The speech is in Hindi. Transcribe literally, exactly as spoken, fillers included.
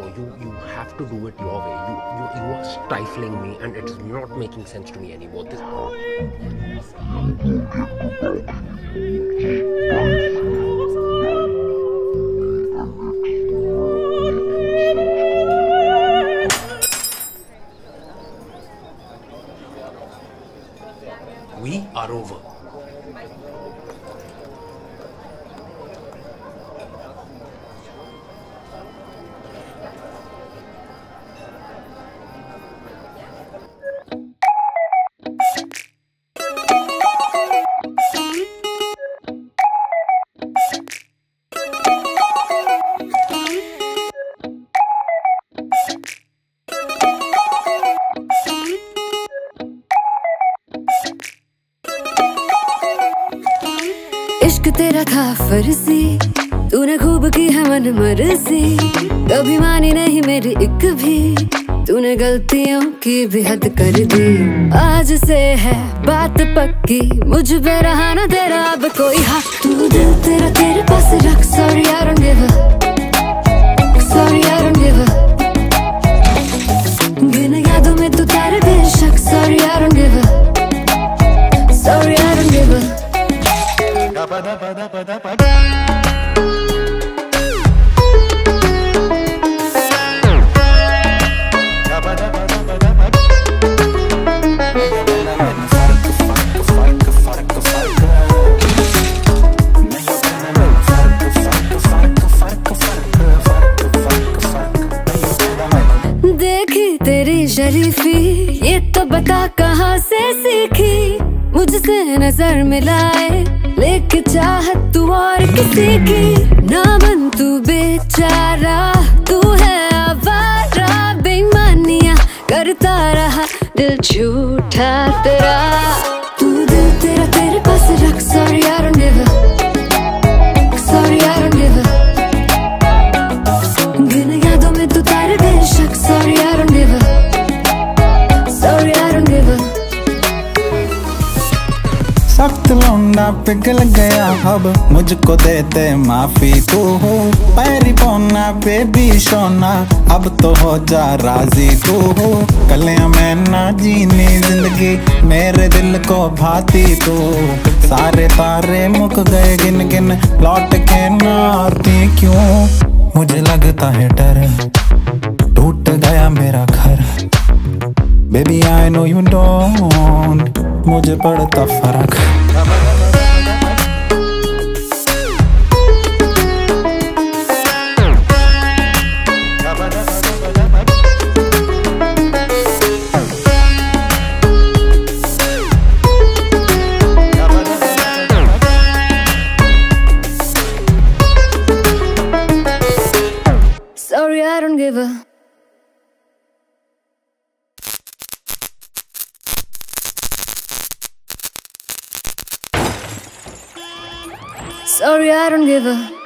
you you have to do it your way. You you you are stifling me, and it is not making sense to me anymore. This. We are over. इश्क तेरा था फर्जी, तूने खूब की है मन मर्जी, कभी मानी नहीं मेरी एक भी, तूने गलतियों की भी हद कर दी। आज से है बात पक्की, मुझ पे रहा ना तेरा अब कोई हक। तू दिल तेरा तेरे पास रख, sorry I don't give a, sorry I don't give a, गिन यादों में तू तारे बेशक, sorry I don't give a, sorry I don't give a। देखी तेरी शरीफी, ये तो बता कहाँ से सीखी, मुझसे नजर मिलाए लेके चाहत तू और किसी की, ना बन तू बेचारा, तू है आवारा, बेईमानियां करता रहा दिल झूठा तेरा। तू दिल तेरा तेरे पास रख, sorry I don't give a, sorry I don't give a, गिन यादों में तू तारे बेशक, sorry I don't give a, sorry I don't give a। सख्त लौंडा पिघल गया अब, मुझको दे दे माफी तू हो, पैरी पौना बेबी सोना, अब तो हो जा राजी तू हो, कलियां मैं ना जीनी जिंदगी, मेरे दिल को भाती तू, सारे तारे मुक गए गिन गिन, लौट के ना आती क्यों, मुझे लगता है डर टूट गया मेरा घर, baby I know you don't, मुझे पड़ता फर्क। Sorry I don't give a, sorry I don't give a।